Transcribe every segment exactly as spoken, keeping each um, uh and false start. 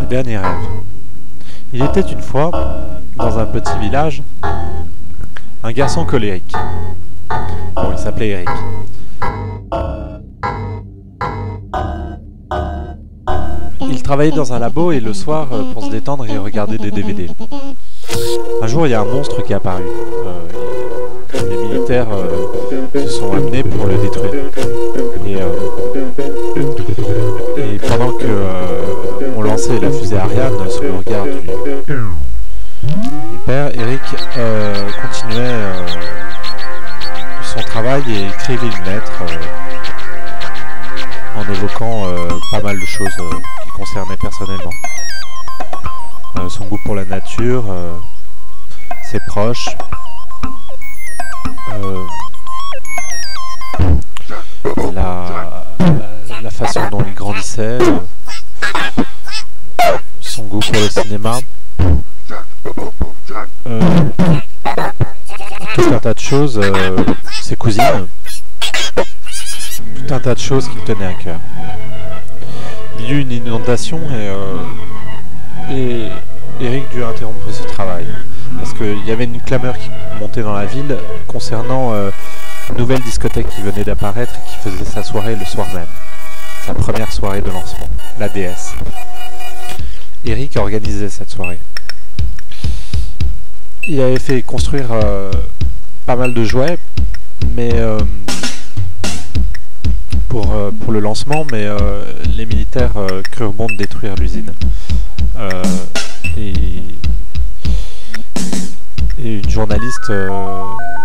Dernier rêve. Il était une fois, dans un petit village, un garçon colérique. Bon, il s'appelait Eric. Il travaillait dans un labo et le soir, pour se détendre, il regardait des D V D. Un jour, il y a un monstre qui est apparu. Euh, les militaires euh, se sont amenés pour le détruire. Et, euh, et pendant que euh, on lançait la fusée Ariane sous le regard du, du père, Eric euh, continuait euh, son travail et écrivait une lettre euh, en évoquant euh, pas mal de choses euh, qui le concernaient personnellement. Euh, son goût pour la nature, euh, ses proches, euh, la, la, la façon dont il grandissait, euh, son goût pour le cinéma, euh, tout un tas de choses, euh, ses cousines, tout un tas de choses qui le tenaient à cœur. Il y eut une inondation et, euh, et Eric dut interrompre ce travail parce qu'il y avait une clameur qui montait dans la ville concernant euh, une nouvelle discothèque qui venait d'apparaître et qui faisait sa soirée le soir même, sa première soirée de lancement, la D S. Eric organisait cette soirée. Il avait fait construire euh, pas mal de jouets, mais euh, pour, euh, pour le lancement, mais euh, les militaires euh, crurent bon de détruire l'usine. Euh, et, et une journaliste, euh,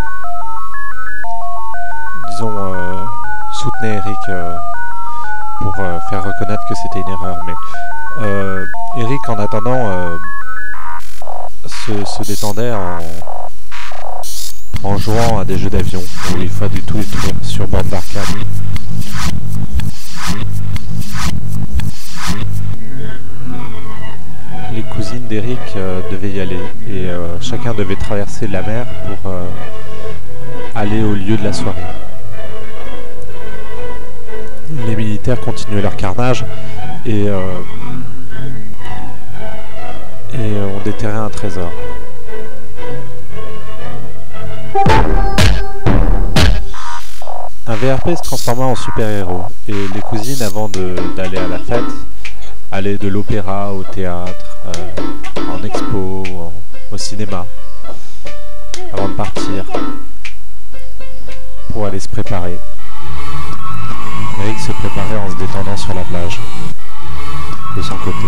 disons, euh, soutenait Eric euh, pour euh, faire reconnaître que c'était une erreur. Mais euh, Eric, en attendant, euh, se, se détendait en, en jouant à des jeux d'avion où il faut du tout détruire sur bande d'arcade. Les cousines d'Eric euh, devaient y aller et euh, chacun devait traverser la mer pour euh, aller au lieu de la soirée. Les militaires continuaient leur carnage et, euh, et euh, ont déterré un trésor. Un V R P se transforma en super-héros et les cousines, avant d'aller à la fête, allaient de l'opéra au théâtre, euh, en expo, en, au cinéma, avant de partir pour aller se préparer. Eric se préparait en se détendant sur la plage, de son côté.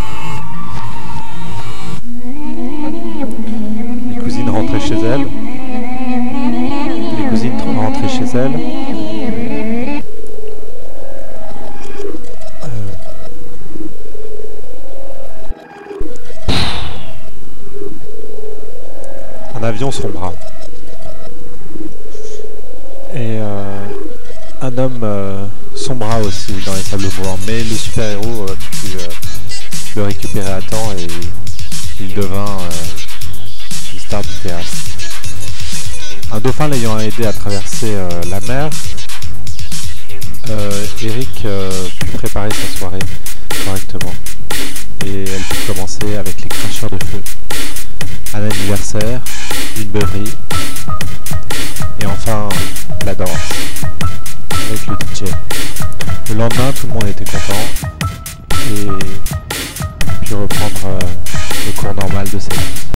Les cousines rentraient chez elles. Les cousines rentraient chez elles. Un avion sombra. Et euh, un homme euh, sombra aussi dans les sables mouvants. Mais le super-héros euh, put euh, le récupérer à temps et il devint euh, une star du théâtre. Un dauphin l'ayant aidé à traverser euh, la mer, euh, Eric euh, put préparer sa soirée correctement. Et elle put commencer avec les cracheurs de feu. Un anniversaire, une beuverie, et enfin la danse avec le D J. Le lendemain, tout le monde était content et puis reprendre euh, le cours normal de sa vie.